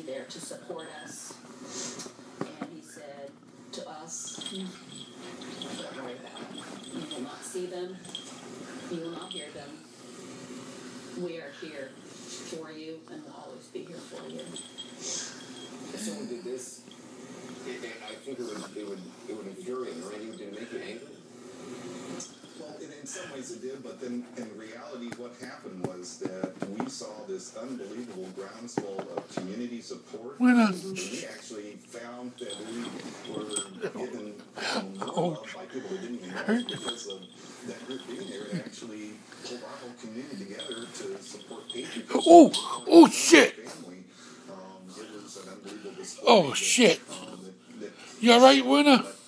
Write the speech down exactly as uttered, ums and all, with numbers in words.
be there to support us. And he said to us, don't worry about it. You will not see them. You will not hear them. We are here for you and will always be here for you. If someone did this, it, it, I think it would, it would, it would infuriate you, right? It would make you angry. Well, in, in some ways it did, but then in reality what happened was that we saw this unbelievable groundswell of community support. And we actually found that we were given more love by people that didn't even know because of that group being there. It actually pulled our whole community together to support patriotism. Oh, oh shit! Family. Um, it was an unbelievable display. Oh shit! That, um, that, that You alright, Winner?